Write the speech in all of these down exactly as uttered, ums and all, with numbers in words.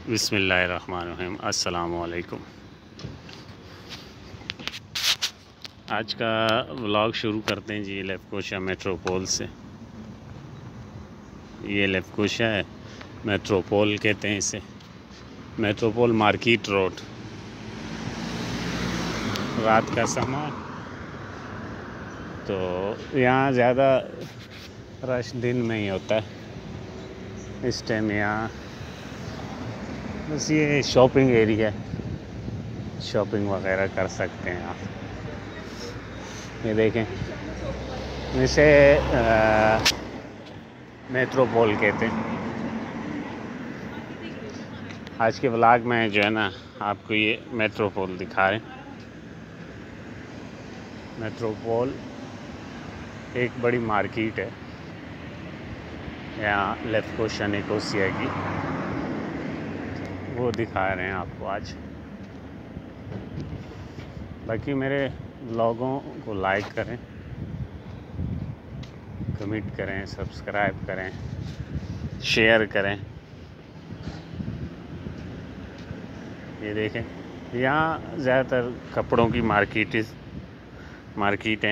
बिस्मिल्लाहिर्रहमानिर्रहीम। अस्सलामु अलैकुम। आज का व्लॉग शुरू करते हैं जी लफकोशा मेट्रोपोल से। ये लफकोशा है, मेट्रोपोल कहते हैं इसे। Metropole market road. रात का समय तो यहाँ ज़्यादा रश दिन में ही होता है। इस टाइम यहाँ बस ये शॉपिंग एरिया, शॉपिंग वगैरह कर सकते हैं आप। ये देखें, इसे मेट्रोपोल कहते हैं। आज के व्लॉग में जो है ना आपको ये मेट्रोपोल दिखा रहे हैं। मेट्रोपोल एक बड़ी मार्केट है यहाँ लफकोशा निकोसिया की, वो दिखा रहे हैं आपको आज। बाकी मेरे व्लॉगों को लाइक करें, कमेंट करें, सब्सक्राइब करें, शेयर करें। ये देखें, यहाँ ज़्यादातर कपड़ों की मार्केट मार्केटें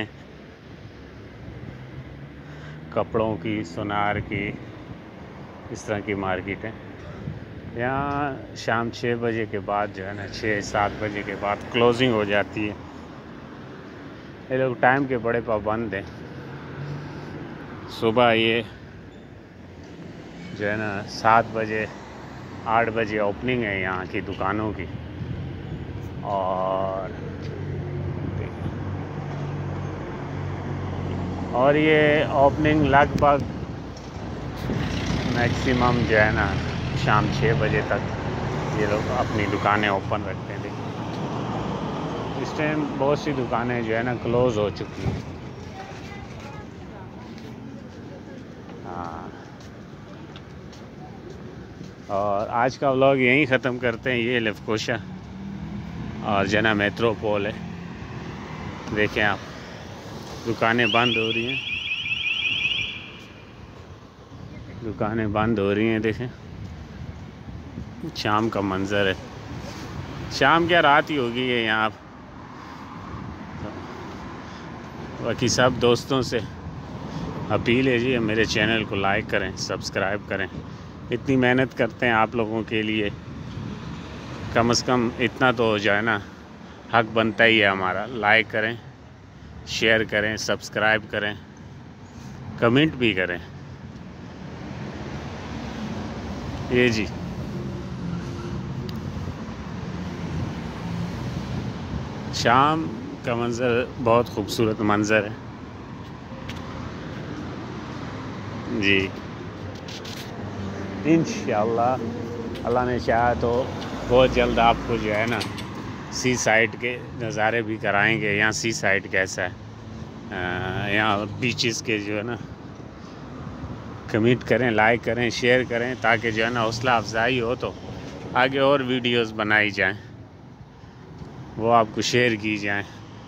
कपड़ों की, सुनार की, इस तरह की मार्केटें। यहाँ शाम छः बजे के बाद जो है ना, छः सात बजे के बाद क्लोजिंग हो जाती है। ये लोग टाइम के बड़े पाबंद हैं। सुबह ये जो है ना सात बजे आठ बजे ओपनिंग है यहाँ की दुकानों की। और और ये ओपनिंग लगभग मैक्सिमम जो है ना शाम छः बजे तक ये लोग अपनी दुकानें ओपन रखते हैं। देखिए इस टाइम बहुत सी दुकानें जो है ना क्लोज़ हो चुकी हैं। हाँ, और आज का व्लॉग यहीं ख़त्म करते हैं। ये लफकोशा और जना मेट्रोपोल है। देखें आप, दुकानें बंद हो रही हैं, दुकानें बंद हो रही हैं। देखें शाम का मंज़र है। शाम क्या रात ही होगी ये यहाँ। बाकी सब दोस्तों से अपील है जी, मेरे चैनल को लाइक करें, सब्सक्राइब करें। इतनी मेहनत करते हैं आप लोगों के लिए, कम से कम इतना तो हो जाए ना, हक बनता ही है हमारा। लाइक करें, शेयर करें, सब्सक्राइब करें, कमेंट भी करें। ये जी शाम का मंज़र बहुत खूबसूरत मंज़र है जी। इंशाअल्लाह अल्लाह ने चाहा तो बहुत जल्द आपको जो है ना सी साइड के नज़ारे भी कराएंगे। यहाँ सी साइड कैसा है, यहाँ बीचेस के जो है ना, कमेंट करें, लाइक करें, शेयर करें, ताकि जो है ना हौसला अफजाई हो तो आगे और वीडियोस बनाई जाएं, वो आपको शेयर की जाएं।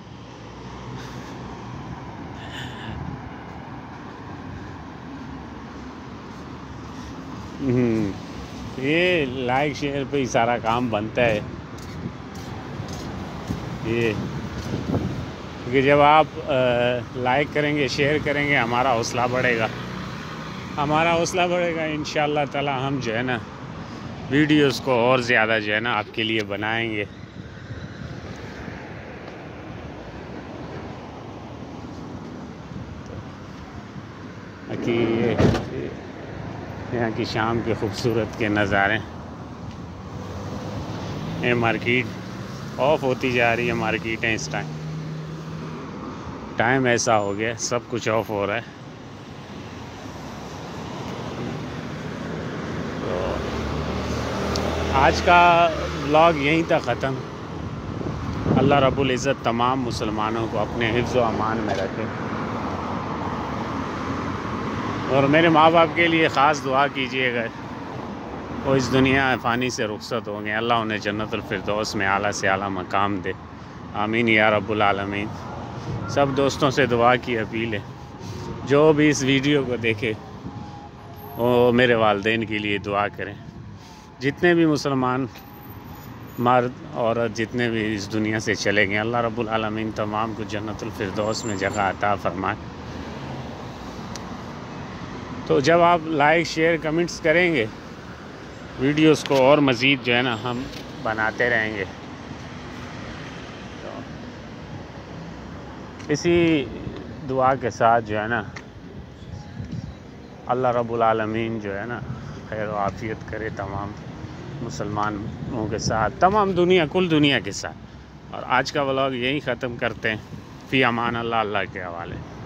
ये लाइक शेयर पे ही सारा काम बनता है। ये क्योंकि जब आप आ, लाइक करेंगे, शेयर करेंगे, हमारा हौसला बढ़ेगा, हमारा हौसला बढ़ेगा। इंशाअल्लाह ताला हम जो है ना वीडियोस को और ज़्यादा जो है ना आपके लिए बनाएंगे। बाकी ये यहाँ की शाम के खूबसूरत के नज़ारे। ये मार्केट ऑफ होती जा रही है, मार्केटें इस टाइम टाइम ऐसा हो गया, सब कुछ ऑफ हो रहा है। तो आज का व्लॉग यहीं तक ख़त्म। अल्लाह रब्बुल इज़्ज़त तमाम मुसलमानों को अपने हिफ्ज़ व अमान में रखे, और मेरे माँ बाप के लिए ख़ास दुआ कीजिएगा। वो इस दुनिया फ़ानी से रुखसत हो गए, अल्लाह उन्हें जन्नतुल फिरदौस में आला से आला मकाम दे। आमीन या रब्बुल आलमीन। सब दोस्तों से दुआ की अपील है, जो भी इस वीडियो को देखे वो मेरे वालिदैन के लिए दुआ करें। जितने भी मुसलमान मर्द औरत जितने भी इस दुनिया से चले गए, अल्लाह रब्बुल आलमीन तमाम को जन्नतुल फिरदौस में जगह अता फरमाए। तो जब आप लाइक शेयर कमेंट्स करेंगे वीडियोस को, और मज़ीद जो है ना हम बनाते रहेंगे। तो इसी दुआ के साथ जो है ना अल्लाह रब्बुल आलमीन जो है ना खैर व आफ़ियत करे तमाम मुसलमानों के साथ, तमाम दुनिया कुल दुनिया के साथ। और आज का व्लॉग यहीं ख़त्म करते हैं। फ़ी अमान अल्लाह, अल्लाह के हवाले।